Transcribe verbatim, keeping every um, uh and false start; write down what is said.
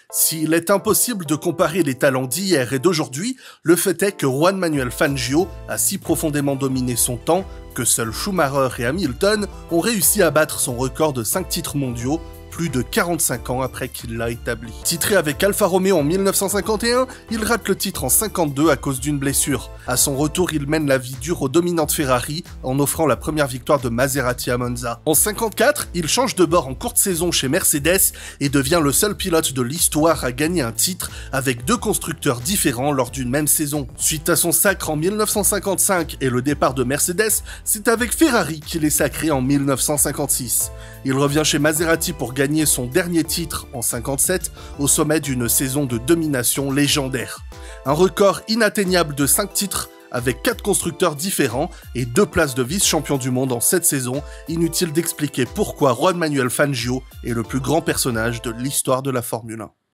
S'il est impossible de comparer les talents d'hier et d'aujourd'hui, le fait est que Juan Manuel Fangio a si profondément dominé son temps que seuls Schumacher et Hamilton ont réussi à battre son record de cinq titres mondiaux plus de quarante-cinq ans après qu'il l'a établi. Titré avec Alfa Romeo en mille neuf cent cinquante et un, il rate le titre en cinquante-deux à cause d'une blessure. À son retour, il mène la vie dure aux dominantes Ferrari en offrant la première victoire de Maserati à Monza. En cinquante-quatre, il change de bord en courte saison chez Mercedes et devient le seul pilote de l'histoire à gagner un titre avec deux constructeurs différents lors d'une même saison. Suite à son sacre en mille neuf cent cinquante-cinq et le départ de Mercedes, c'est avec Ferrari qu'il est sacré en mille neuf cent cinquante-six. Il revient chez Maserati pour gagner son dernier titre en cinquante-sept au sommet d'une saison de domination légendaire. Un record inatteignable de cinq titres avec quatre constructeurs différents et deux places de vice-champion du monde en cette saison, inutile d'expliquer pourquoi Juan Manuel Fangio est le plus grand personnage de l'histoire de la Formule un.